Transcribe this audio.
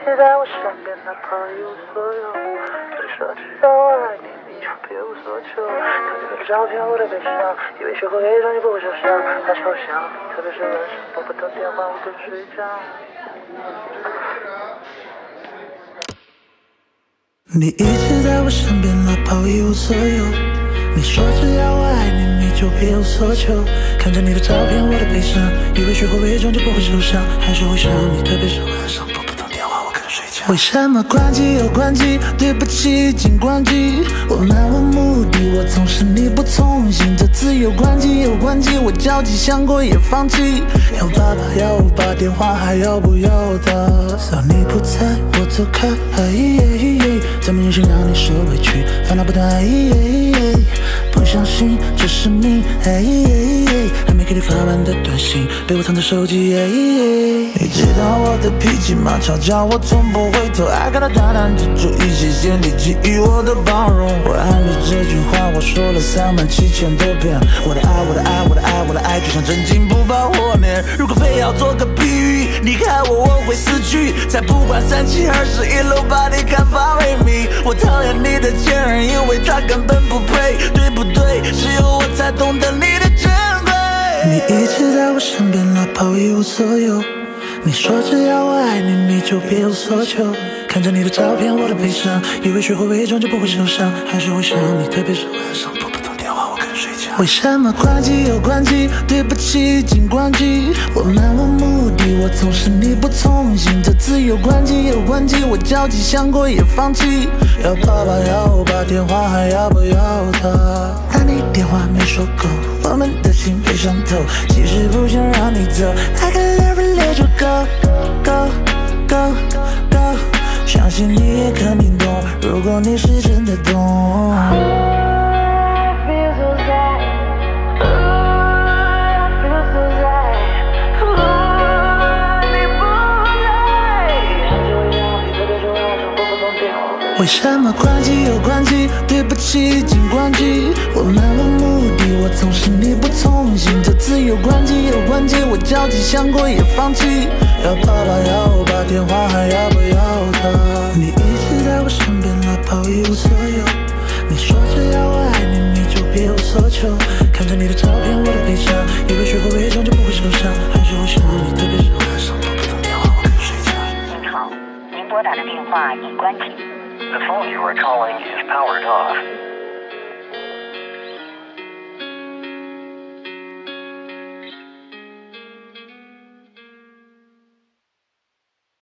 在我身边，哪怕一无所有。你说只要我爱你，你就别无所求。看着你的照片，我的悲伤，以为学会伪装就不会受伤，太抽象。特别是晚上拨不到电话，我更睡觉。你一直在我身边，哪怕一无所有。你说只要我爱你，你就别无所求。看着你的照片，我的悲伤，以为学会伪装就不会受伤，还是会想你，特别是晚上拨不到电话，我更睡觉。为什么关机又关机？对不起，请关机。我漫无目的，我总是你不从心。这次又关机又关机，我焦急想过也放弃。要爸爸要我把电话还要不要的？只要你不在，我走开。怎么忍心让你受委屈？烦恼不断。不相信这是你，还没给你发完的短信被我藏在手机。你知道我的脾气吗？吵架我从不回头，爱看到大胆之主意，谢谢你给予我的包容。我爱你这句话我说了37000多遍，我的爱，我的爱，我的爱，我的爱，就像真金不怕火炼。如果非要做个比喻，离开我会死去，才不管3721路把你看发为迷。我讨厌你的前任，因为他根本不配，对不对？只有我才懂得你的珍贵。你一直在我身边，哪怕一无所有。你说只要我爱你，你就别无所求。看着你的照片，我的悲伤，以为学会伪装就不会受伤，还是会想你，特别是晚上拨不到电话，我更睡觉。为什么关机又关机？对不起，请关机。我漫无目的，我总是你不从心。这次又关机又关机，我焦急想过也放弃。要爸爸要我把电话还要不要他？打你电话没说够，我们的心被伤透，其实不想让你走。I can never let you go, go, go, go。相信你也肯定懂，如果你是真的懂。为什么关机又关机？对不起，请关机。我漫无目的，我总是你不从心。这次又关机又关机，我焦急想过也放弃。要爸爸要我把电话还要不要他？你一直在我身边，哪怕一无所有。你说只要我爱你，你就别无所求。看着你的照片，我的悲伤，以为学会伪装就不会受伤，还是会想你，特别是晚上拨不到电话，我更睡觉。 您好，您拨打的电话已关机。 The phone you are calling is powered off.